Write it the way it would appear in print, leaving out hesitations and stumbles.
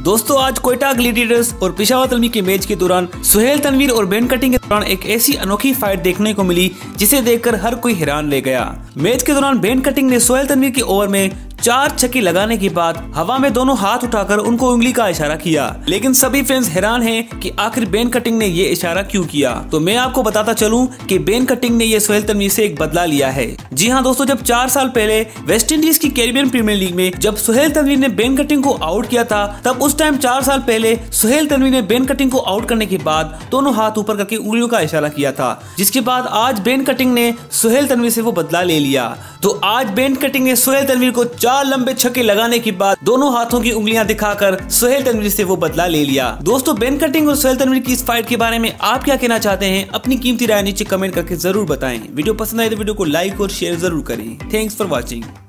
दोस्तों आज कोयटा ग्लैडिएटर्स और पेशावर तलमी के मैच के दौरान सुहेल तनवीर और बेन कटिंग के दौरान एक ऐसी अनोखी फाइट देखने को मिली जिसे देखकर हर कोई हैरान रह गया। मैच के दौरान बेन कटिंग ने सुहेल तनवीर के ओवर में 4 छक्के लगाने के बाद हवा में दोनों हाथ उठाकर उनको उंगली का इशारा किया, लेकिन सभी फैंस हैरान हैं कि आखिर बेन कटिंग ने ये इशारा क्यों किया। तो मैं आपको बताता चलूं कि बेन कटिंग ने ये सुहेल तनवीर से एक बदला लिया है। जी हां दोस्तों, जब 4 साल पहले वेस्ट इंडीज की कैरिबियन प्रीमियर लीग में जब सुहेल तनवीर ने बेन कटिंग को आउट किया था, तब उस टाइम 4 साल पहले सुहेल तनवीर ने बेन कटिंग को आउट करने के बाद दोनों हाथ ऊपर करके उंगलियों का इशारा किया था, जिसके बाद आज बेन कटिंग ने सुहेल तनवीर से वो बदला ले लिया। तो आज बेन कटिंग ने सुहेल तनवीर को 4 लंबे छक्के लगाने के बाद दोनों हाथों की उंगलियां दिखाकर सुहेल तनवीर से वो बदला ले लिया। दोस्तों बेन कटिंग और सुहेल तनवीर की इस फाइट के बारे में आप क्या कहना चाहते हैं, अपनी कीमती राय नीचे कमेंट करके जरूर बताएं। वीडियो पसंद आए तो वीडियो को लाइक और शेयर जरूर करें। Thanks for watching.